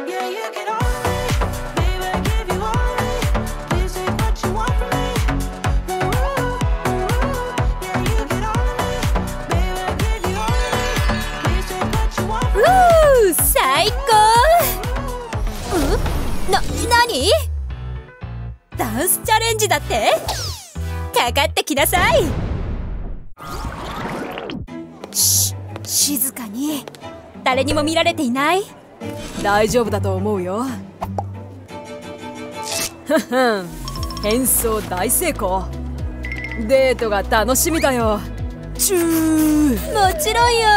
最高。何？ダンスチャレンジだって？かかってきなさい。静かに。誰にも見られていない。 大丈夫だと思うよ。変装大成功。デートが楽しみだよ。チュー。 もちろんよ。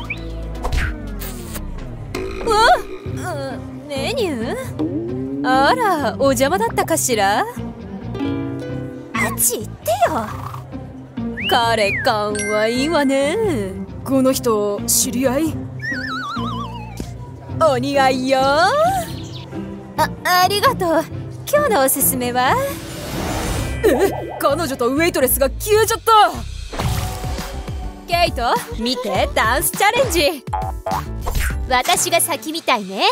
メニュー？あら、お邪魔だったかしら。あっち行ってよ。 彼かわいいわね。この人知り合い？お似合いよ。 ありがとう。今日のおすすめは？ 彼女とウェイトレスが消えちゃった。 ケイト、見て、ダンスチャレンジ。私が先みたいね。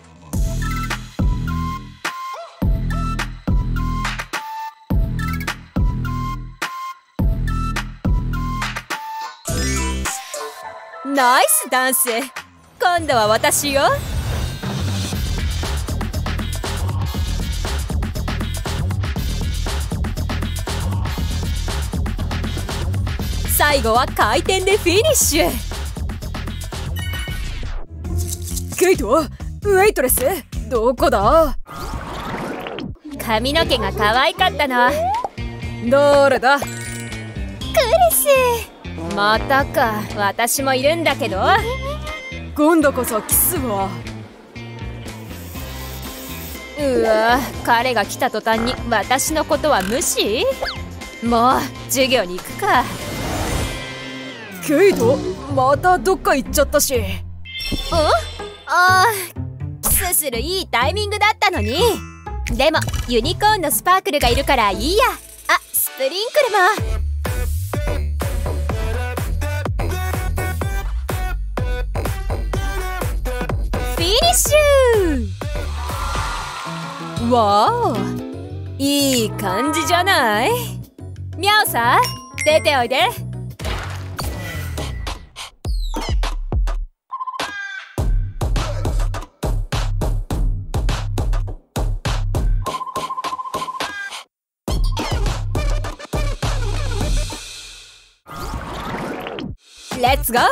ナイスダンス。今度は私よ。最後は回転でフィニッシュ。 ケイト、ウェイトレスどこだ？ 髪の毛が可愛かったの。 どれだ？ クリス。またか。私もいるんだけど。 今度こそキスは。 うわ、彼が来た途端に私のことは無視？もう授業に行くか。 ケイト、またどっか行っちゃったし。 キスするいいタイミングだったのに。でもユニコーンのスパークルがいるからいいや。あ、スプリンクルも。フィニッシュ。わお、いい感じじゃない？ミャオさん、出ておいで。レッツゴー。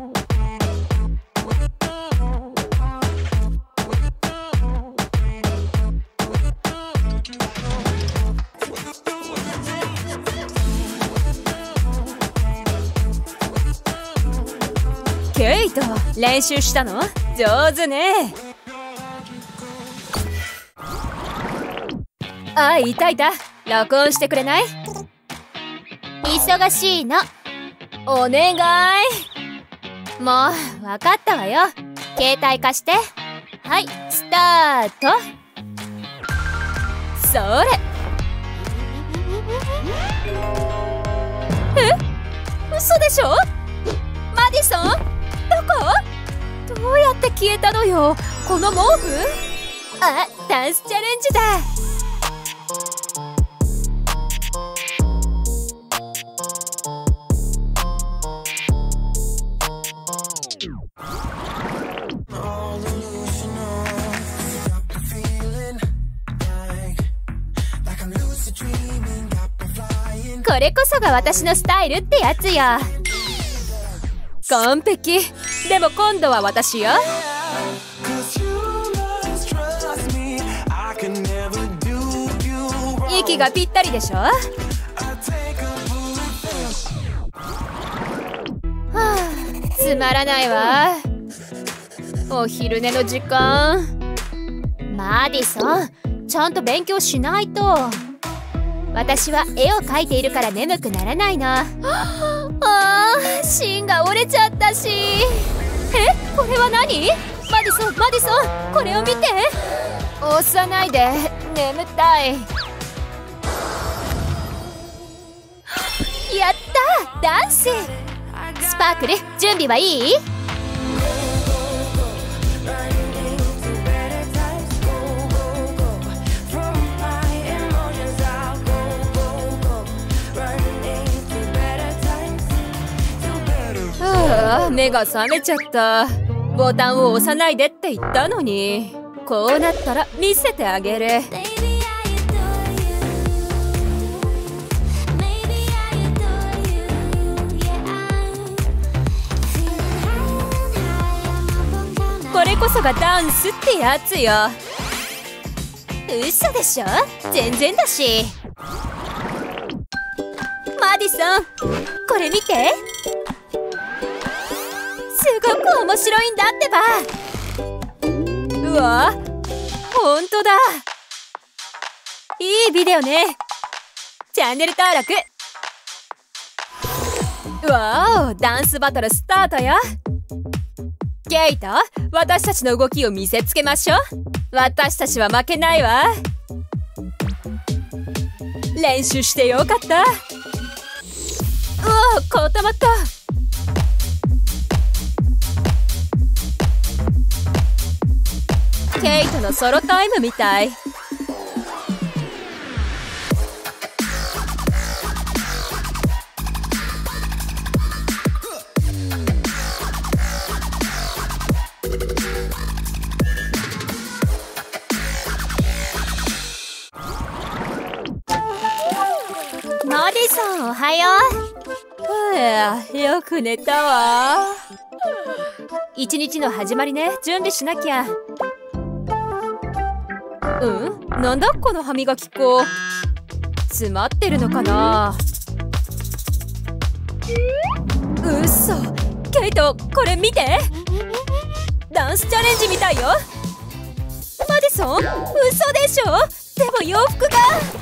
ケイト、練習したの？上手ね。あ、いたいた。録音してくれない？忙しいの。お願い。もう分かったわよ。携帯貸して。はい、スタート。それ。嘘でしょ？マディソン？どこ？どうやって消えたのよ、この毛布？あ、ダンスチャレンジだ。これこそが私のスタイルってやつよ。完璧。でも今度は私よ。息がぴったりでしょ。はあ、つまらないわ。お昼寝の時間。マディソン、ちゃんと勉強しないと。私は絵を描いているから眠くならないの。あー、芯が折れちゃったし。これは何？マディソン、マディソン、これを見て。押さないで、眠たい。やった、ダンス。スパークル、準備はいい？ 目が覚めちゃった。ボタンを押さないでって言ったのに。こうなったら見せてあげる。これこそがダンスってやつよ。嘘でしょ、全然だし。マディソン、これ見て。すごく面白いんだってば。うわ、ほんとだ。いいビデオね。チャンネル登録。うわお、ダンスバトルスタートよ。ケイト、私たちの動きを見せつけましょう。私たちは負けないわ。練習してよかった。うわ、固まった。ケイトのソロタイムみたい。マディソン、おはよう。よく寝たわ。一日の始まりね。準備しなきゃ。なんだこの歯磨き粉。詰まってるのかな。嘘。ケイト、これ見て。ダンスチャレンジみたいよ。マディソン、嘘でしょ。でも洋服が。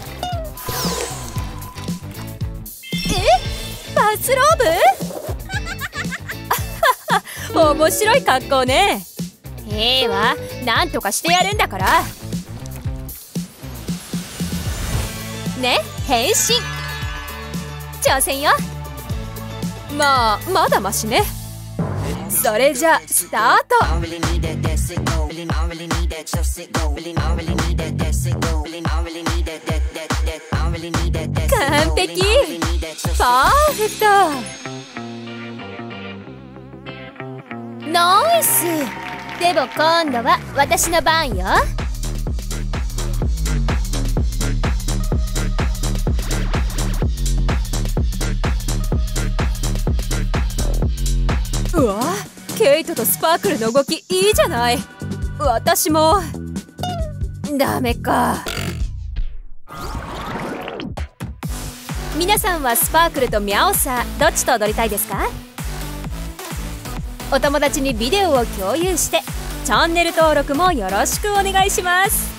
バスローブ面白い格好ね。ええわ、なんとかしてやるんだから。ね、変身。挑戦よ。まだマシね。それじゃスタート。完璧。パーフェクト。ナイス。でも今度は私の番よ。うわ、ケイトとスパークルの動きいいじゃない。私も。ダメか。皆さんはスパークルとミャオサどっちと踊りたいですか？お友達にビデオを共有してチャンネル登録もよろしくお願いします。